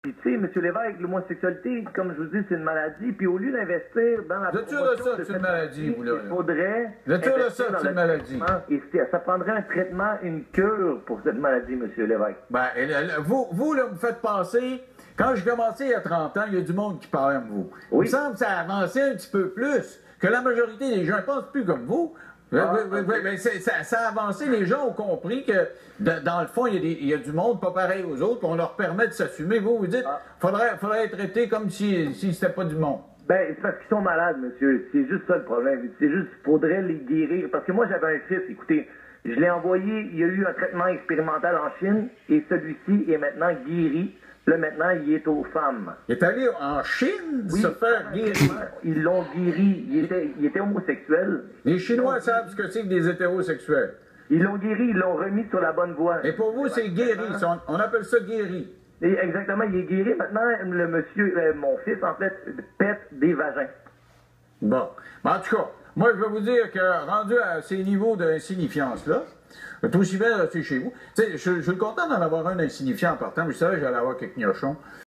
Puis, tu sais, M. Lévesque, l'homosexualité, comme je vous dis, c'est une maladie. Puis au lieu d'investir dans la promotion de c'est une maladie, vous, là. il faudrait investir dans c'est une maladie. Et ça prendrait un traitement, une cure pour cette maladie, M. Lévesque. Ben, vous, là, vous faites passer... Quand j'ai commencé il y a 30 ans, il y a du monde qui parlait comme vous. Oui. Il me semble que ça a avancé un petit peu plus, que la majorité des gens ne pensent plus comme vous. Mais ça a avancé, les gens ont compris que, dans le fond, il y a du monde pas pareil aux autres, puis on leur permet de s'assumer. Vous dites, faudrait être traité comme si c'était pas du monde. Ben, c'est parce qu'ils sont malades, monsieur. C'est juste ça le problème. C'est juste, faudrait les guérir. Parce que moi, j'avais un fils, écoutez, je l'ai envoyé, il y a eu un traitement expérimental en Chine, et celui-ci est maintenant guéri. Là, maintenant, il est aux femmes. Il est allé en Chine se faire guérir. Ils l'ont guéri. Il était homosexuel. Les Chinois savent ce que c'est que des hétérosexuels. Ils l'ont guéri, ils l'ont remis sur la bonne voie. Et pour vous, c'est guéri. On appelle ça guéri. Et exactement, il est guéri. Maintenant, le monsieur, mon fils, en fait, pète des vagins. Bon. Mais en tout cas, moi, je vais vous dire que rendu à ces niveaux d'insignifiance-là, c'est aussi bien rester chez vous. Tu sais, je suis content d'en avoir un insignifiant en partant, mais je savais que j'allais avoir quelques gnochons.